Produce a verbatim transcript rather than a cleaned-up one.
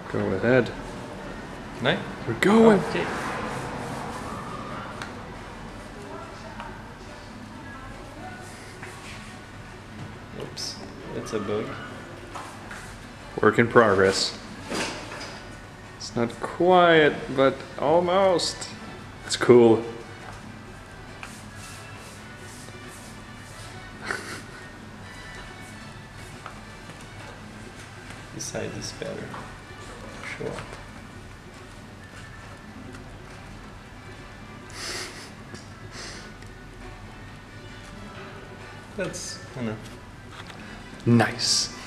Go ahead. No? We're going. Okay. Oops, that's a bug. Work in progress. It's not quiet, but almost. It's cool. This side is better. Sure. That's enough. Nice.